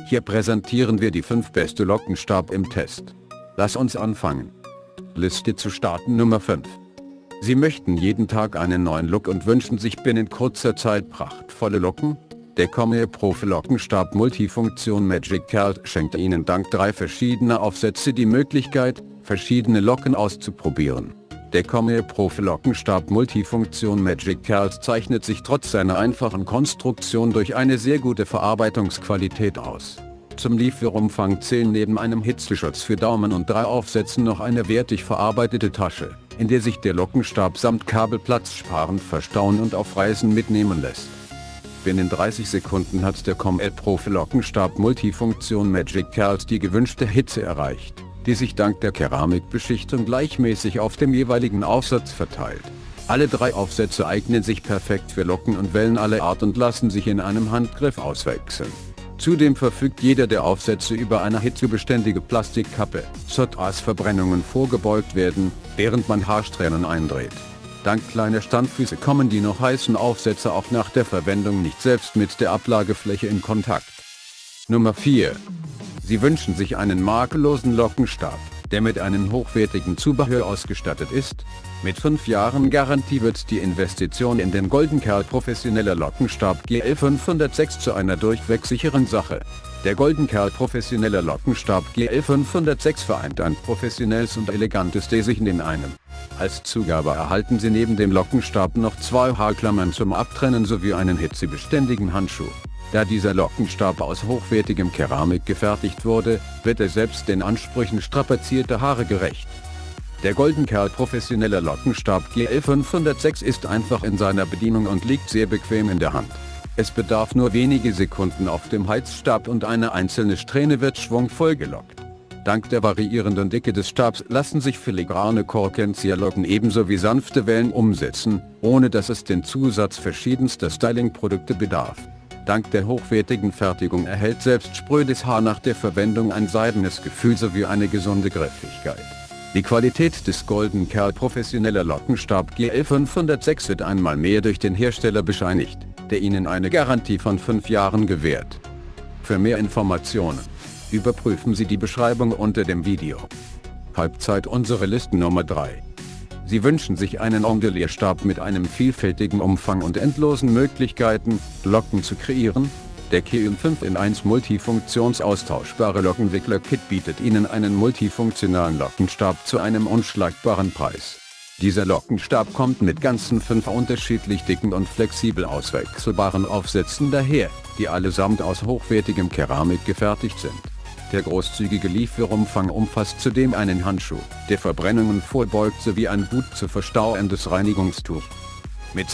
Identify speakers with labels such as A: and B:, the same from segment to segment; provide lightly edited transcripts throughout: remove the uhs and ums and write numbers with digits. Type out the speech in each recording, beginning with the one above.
A: Hier präsentieren wir die 5 beste Lockenstab im Test. Lass uns anfangen. Liste zu starten Nummer 5. Sie möchten jeden Tag einen neuen Look und wünschen sich binnen kurzer Zeit prachtvolle Locken? Der Comair Profi Lockenstab Multifunktion Magic Curl schenkt Ihnen dank 3 verschiedener Aufsätze die Möglichkeit, verschiedene Locken auszuprobieren. Der Comair Profi Lockenstab Multifunktion Magic Curl zeichnet sich trotz seiner einfachen Konstruktion durch eine sehr gute Verarbeitungsqualität aus. Zum Lieferumfang zählen neben einem Hitzeschutz für Daumen und 3 Aufsätzen noch eine wertig verarbeitete Tasche, in der sich der Lockenstab samt Kabel platzsparend verstauen und auf Reisen mitnehmen lässt. Binnen 30 Sekunden hat der Comair Profi Lockenstab Multifunktion Magic Curl die gewünschte Hitze erreicht, die sich dank der Keramikbeschichtung gleichmäßig auf dem jeweiligen Aufsatz verteilt. Alle 3 Aufsätze eignen sich perfekt für Locken und Wellen aller Art und lassen sich in einem Handgriff auswechseln. Zudem verfügt jeder der Aufsätze über eine hitzebeständige Plastikkappe, sodass Verbrennungen vorgebeugt werden, während man Haarsträhnen eindreht. Dank kleiner Standfüße kommen die noch heißen Aufsätze auch nach der Verwendung nicht selbst mit der Ablagefläche in Kontakt. Nummer 4. Sie wünschen sich einen makellosen Lockenstab, der mit einem hochwertigen Zubehör ausgestattet ist? Mit 5 Jahren Garantie wird die Investition in den Golden Curl Professioneller Lockenstab GL506 zu einer durchweg sicheren Sache. Der Golden Curl Professioneller Lockenstab GL506 vereint ein professionelles und elegantes Design in einem. Als Zugabe erhalten Sie neben dem Lockenstab noch 2 Haarklammern zum Abtrennen sowie einen hitzebeständigen Handschuh. Da dieser Lockenstab aus hochwertigem Keramik gefertigt wurde, wird er selbst den Ansprüchen strapazierter Haare gerecht. Der Golden Curl Professioneller Lockenstab GL506 ist einfach in seiner Bedienung und liegt sehr bequem in der Hand. Es bedarf nur wenige Sekunden auf dem Heizstab und eine einzelne Strähne wird schwungvoll gelockt. Dank der variierenden Dicke des Stabs lassen sich filigrane Korkenzieherlocken ebenso wie sanfte Wellen umsetzen, ohne dass es den Zusatz verschiedenster Stylingprodukte bedarf. Dank der hochwertigen Fertigung erhält selbst sprödes Haar nach der Verwendung ein seidenes Gefühl sowie eine gesunde Griffigkeit. Die Qualität des Golden Curl Professioneller Lockenstab GL506 wird einmal mehr durch den Hersteller bescheinigt, der Ihnen eine Garantie von 5 Jahren gewährt. Für mehr Informationen überprüfen Sie die Beschreibung unter dem Video. Halbzeit unsere Listen Nummer 3. Sie wünschen sich einen Ondulierstab mit einem vielfältigen Umfang und endlosen Möglichkeiten, Locken zu kreieren? Der Keum 5 in 1 multifunktionsaustauschbare Lockenwickler-Kit bietet Ihnen einen multifunktionalen Lockenstab zu einem unschlagbaren Preis. Dieser Lockenstab kommt mit ganzen 5 unterschiedlich dicken und flexibel auswechselbaren Aufsätzen daher, die allesamt aus hochwertigem Keramik gefertigt sind. Der großzügige Lieferumfang umfasst zudem einen Handschuh, der Verbrennungen vorbeugt sowie ein gut zu verstauendes Reinigungstuch. Mit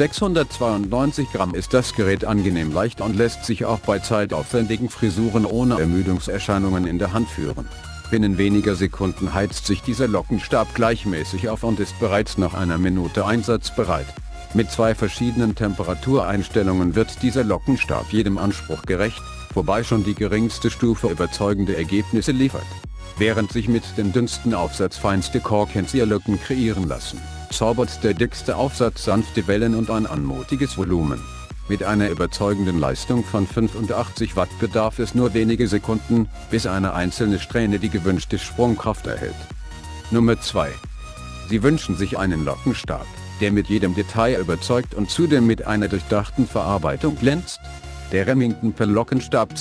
A: 692 Gramm ist das Gerät angenehm leicht und lässt sich auch bei zeitaufwendigen Frisuren ohne Ermüdungserscheinungen in der Hand führen. Binnen weniger Sekunden heizt sich dieser Lockenstab gleichmäßig auf und ist bereits nach einer Minute einsatzbereit. Mit 2 verschiedenen Temperatureinstellungen wird dieser Lockenstab jedem Anspruch gerecht, wobei schon die geringste Stufe überzeugende Ergebnisse liefert. Während sich mit dem dünnsten Aufsatz feinste Korkenzieherlocken kreieren lassen, zaubert der dickste Aufsatz sanfte Wellen und ein anmutiges Volumen. Mit einer überzeugenden Leistung von 85 Watt bedarf es nur wenige Sekunden, bis eine einzelne Strähne die gewünschte Sprungkraft erhält. Nummer 2. Sie wünschen sich einen Lockenstab, der mit jedem Detail überzeugt und zudem mit einer durchdachten Verarbeitung glänzt? Der Remington Pearl Lockenstab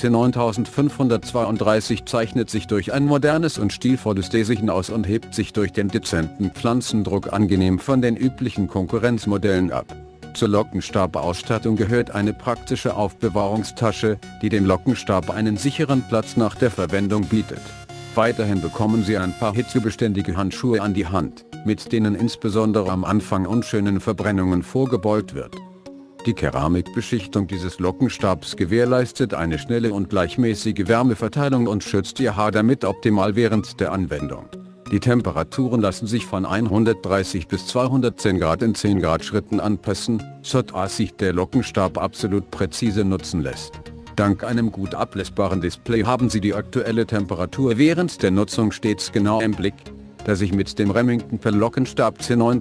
A: C9532 zeichnet sich durch ein modernes und stilvolles Design aus und hebt sich durch den dezenten Pflanzendruck angenehm von den üblichen Konkurrenzmodellen ab. Zur Lockenstabausstattung gehört eine praktische Aufbewahrungstasche, die dem Lockenstab einen sicheren Platz nach der Verwendung bietet. Weiterhin bekommen Sie ein paar hitzebeständige Handschuhe an die Hand, mit denen insbesondere am Anfang unschönen Verbrennungen vorgebeugt wird. Die Keramikbeschichtung dieses Lockenstabs gewährleistet eine schnelle und gleichmäßige Wärmeverteilung und schützt Ihr Haar damit optimal während der Anwendung. Die Temperaturen lassen sich von 130 bis 210 Grad in 10 Grad Schritten anpassen, sodass sich der Lockenstab absolut präzise nutzen lässt. Dank einem gut ablesbaren Display haben Sie die aktuelle Temperatur während der Nutzung stets genau im Blick. Da sich mit dem Remington Pearl Lockenstab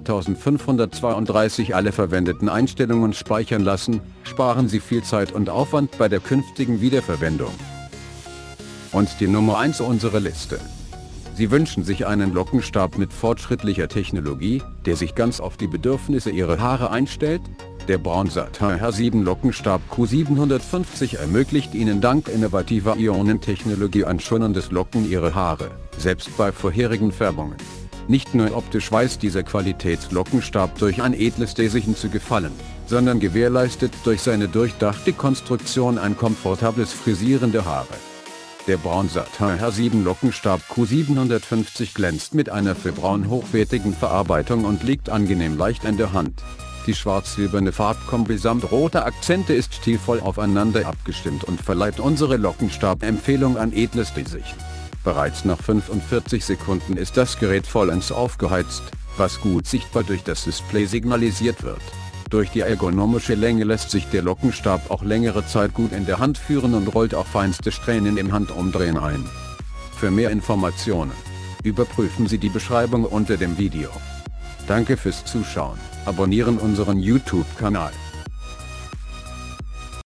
A: C9532 alle verwendeten Einstellungen speichern lassen, sparen Sie viel Zeit und Aufwand bei der künftigen Wiederverwendung. Und die Nummer 1 unserer Liste. Sie wünschen sich einen Lockenstab mit fortschrittlicher Technologie, der sich ganz auf die Bedürfnisse Ihrer Haare einstellt? Der Braun Satin H7 Lockenstab Q750 ermöglicht Ihnen dank innovativer Ionentechnologie ein schonendes Locken Ihrer Haare, selbst bei vorherigen Färbungen. Nicht nur optisch weiß dieser Qualitätslockenstab durch ein edles Design zu gefallen, sondern gewährleistet durch seine durchdachte Konstruktion ein komfortables Frisieren der Haare. Der Braun Satin H7 Lockenstab Q750 glänzt mit einer für Braun hochwertigen Verarbeitung und liegt angenehm leicht in der Hand. Die schwarz-silberne Farbkombi samt roter Akzente ist stilvoll aufeinander abgestimmt und verleiht unsere Lockenstab-Empfehlung ein edles Design. Bereits nach 45 Sekunden ist das Gerät vollends aufgeheizt, was gut sichtbar durch das Display signalisiert wird. Durch die ergonomische Länge lässt sich der Lockenstab auch längere Zeit gut in der Hand führen und rollt auch feinste Strähnen im Handumdrehen ein. Für mehr Informationen überprüfen Sie die Beschreibung unter dem Video. Danke fürs Zuschauen, abonnieren unseren YouTube-Kanal.